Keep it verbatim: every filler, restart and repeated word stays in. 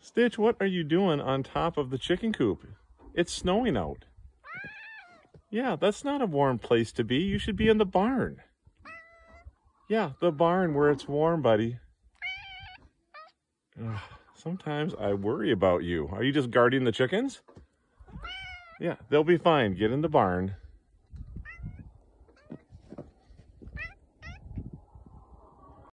Stitch, what are you doing on top of the chicken coop? It's snowing out. Yeah, that's not a warm place to be. You should be in the barn. Yeah, the barn where it's warm, buddy. Ugh, sometimes I worry about you. Are you just guarding the chickens? Yeah, they'll be fine. Get in the barn.